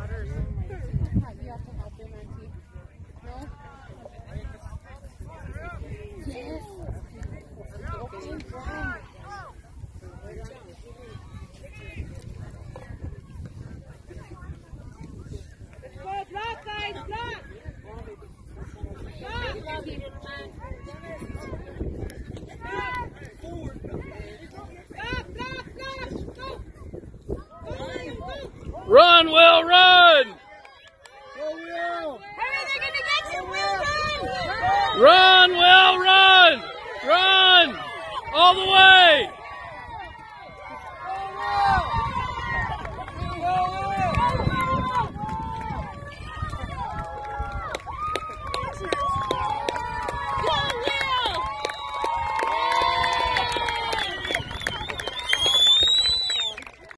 Run, Will, run! Go, Will! Hurry, they're gonna get you, Will, run! Run, Will, run! Run! All the way!